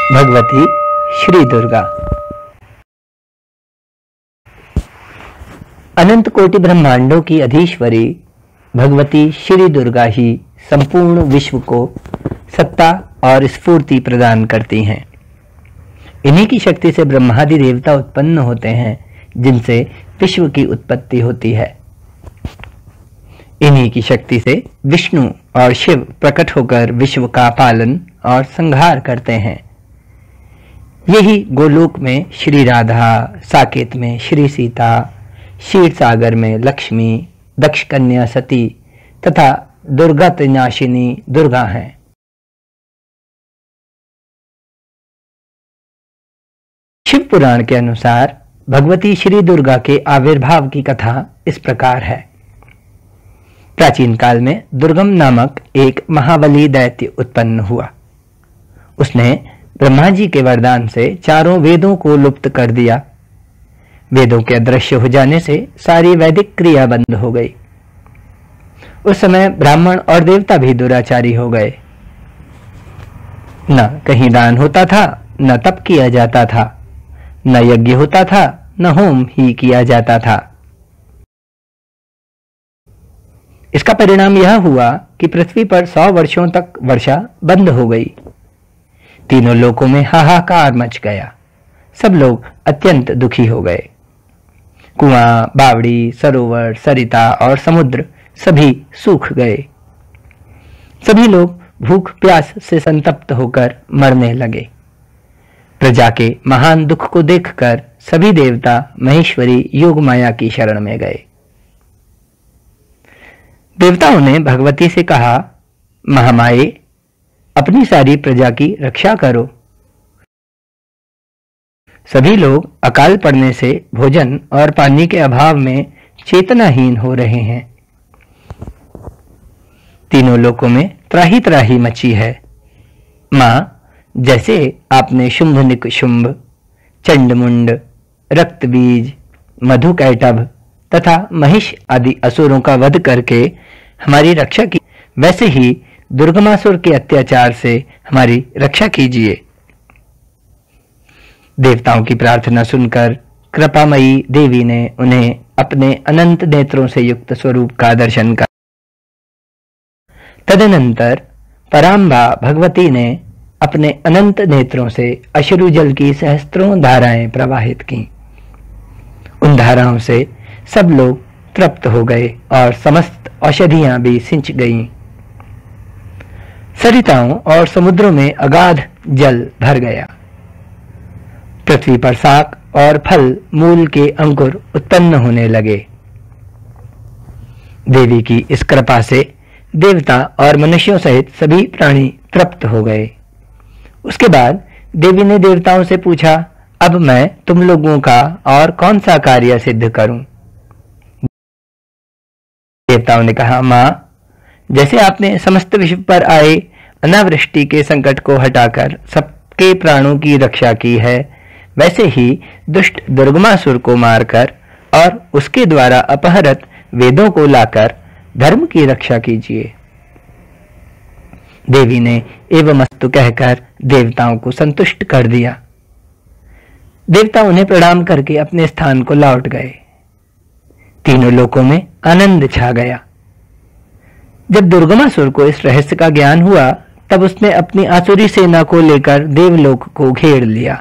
भगवती श्री दुर्गा। अनंत कोटि ब्रह्मांडों की अधीश्वरी भगवती श्री दुर्गा ही संपूर्ण विश्व को सत्ता और स्फूर्ति प्रदान करती हैं। इन्हीं की शक्ति से ब्रह्मादि देवता उत्पन्न होते हैं, जिनसे विश्व की उत्पत्ति होती है। इन्हीं की शक्ति से विष्णु और शिव प्रकट होकर विश्व का पालन और संहार करते हैं। यही गोलोक में श्री राधा, साकेत में श्री सीता, क्षीर सागर में लक्ष्मी, दक्ष कन्या सती तथा दुर्गत नाशिनी दुर्गा हैं। शिव पुराण के अनुसार भगवती श्री दुर्गा के आविर्भाव की कथा इस प्रकार है। प्राचीन काल में दुर्गम नामक एक महाबली दैत्य उत्पन्न हुआ। उसने ब्रह्मा जी के वरदान से चारों वेदों को लुप्त कर दिया। वेदों के अदृश्य हो जाने से सारी वैदिक क्रिया बंद हो गई। उस समय ब्राह्मण और देवता भी दुराचारी हो गए। न कहीं दान होता था, न तप किया जाता था, न यज्ञ होता था, न होम ही किया जाता था। इसका परिणाम यह हुआ कि पृथ्वी पर 100 वर्षों तक वर्षा बंद हो गई। तीनों लोकों में हाहाकार मच गया। सब लोग अत्यंत दुखी हो गए। कुआं, बावड़ी, सरोवर, सरिता और समुद्र सभी सूख गए। सभी लोग भूख प्यास से संतप्त होकर मरने लगे। प्रजा के महान दुख को देखकर सभी देवता महेश्वरी योग माया की शरण में गए। देवताओं ने भगवती से कहा, महामाये, अपनी सारी प्रजा की रक्षा करो। सभी लोग अकाल पड़ने से भोजन और पानी के अभाव में चेतनाहीन हो रहे हैं। तीनों लोकों में त्राही त्राही मची है। मां, जैसे आपने शुंभ निकुशुंभ, चंडमुंड, रक्तबीज, मधुकैटभ तथा महिष आदि असुरों का वध करके हमारी रक्षा की, वैसे ही दुर्गमासुर के अत्याचार से हमारी रक्षा कीजिए। देवताओं की प्रार्थना सुनकर कृपामयी देवी ने उन्हें अपने अनंत नेत्रों से युक्त स्वरूप का दर्शन कर। तदनंतर पराम्बा भगवती ने अपने अनंत नेत्रों से अश्रु जल की सहस्त्रों धाराएं प्रवाहित की। उन धाराओं से सब लोग तृप्त हो गए और समस्त औषधियां भी सिंच गईं। सरिताओं और समुद्रों में अगाध जल भर गया। पृथ्वी पर शाक और फल मूल के अंकुर उत्पन्न होने लगे। देवी की इस कृपा से देवता और मनुष्यों सहित सभी प्राणी तृप्त हो गए। उसके बाद देवी ने देवताओं से पूछा, अब मैं तुम लोगों का और कौन सा कार्य सिद्ध करूं? देवताओं ने कहा, मां, जैसे आपने समस्त विश्व पर आए अनावृष्टि के संकट को हटाकर सबके प्राणों की रक्षा की है, वैसे ही दुष्ट दुर्गमासुर को मारकर और उसके द्वारा अपहृत वेदों को लाकर धर्म की रक्षा कीजिए। देवी ने एवमस्तु कहकर देवताओं को संतुष्ट कर दिया। देवता उन्हें प्रणाम करके अपने स्थान को लौट गए। तीनों लोकों में आनंद छा गया। जब दुर्गमासुर को इस रहस्य का ज्ञान हुआ, तब उसने अपनी आसुरी सेना को लेकर देवलोक को घेर लिया।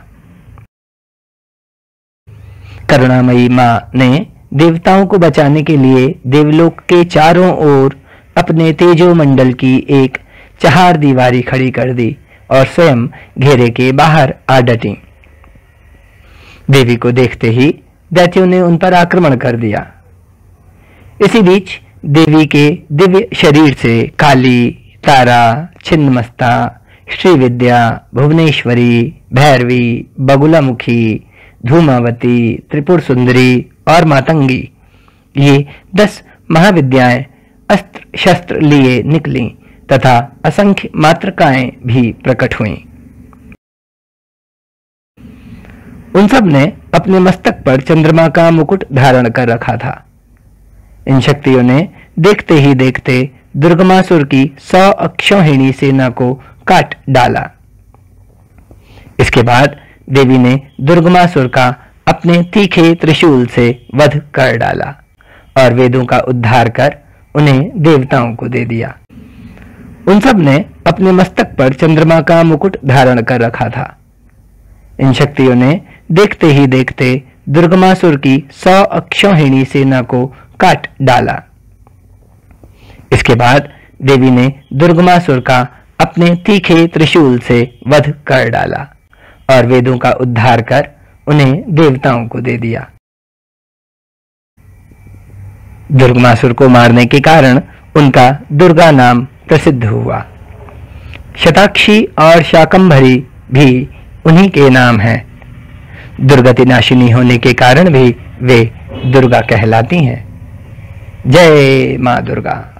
करुणामयी मां ने देवताओं को बचाने के लिए देवलोक के चारों ओर अपने तेजोमंडल की एक चहार दीवारी खड़ी कर दी और स्वयं घेरे के बाहर आ डटी। देवी को देखते ही दैत्यों ने उन पर आक्रमण कर दिया। इसी बीच देवी के दिव्य शरीर से काली, तारा, छिन्नमस्ता, श्रीविद्या, भुवनेश्वरी, भैरवी, बगुलामुखी, धूमावती, त्रिपुर सुंदरी और मातंगी, ये 10 महाविद्याएं अस्त्र शस्त्र लिए निकली तथा असंख्य मातृकाएं भी प्रकट हुईं। उन सब ने अपने मस्तक पर चंद्रमा का मुकुट धारण कर रखा था। इन शक्तियों ने देखते ही देखते दुर्गमासुर की 100 अक्षौहिणी सेना को काट डाला। इसके बाद देवी ने दुर्गमासुर का अपने तीखे त्रिशूल से वध कर डाला और वेदों का उद्धार कर उन्हें देवताओं को दे दिया। उन सब ने अपने मस्तक पर चंद्रमा का मुकुट धारण कर रखा था। इन शक्तियों ने देखते ही देखते दुर्गमासुर की 100 अक्षौहिणी सेना को काट डाला। इसके बाद देवी ने दुर्गमासुर का अपने तीखे त्रिशूल से वध कर डाला और वेदों का उद्धार कर उन्हें देवताओं को दे दिया। दुर्गमासुर को मारने के कारण उनका दुर्गा नाम प्रसिद्ध हुआ। शताक्षी और शाकंभरी भी उन्हीं के नाम हैं। दुर्गति नाशिनी होने के कारण भी वे दुर्गा कहलाती हैं। जय मां दुर्गा।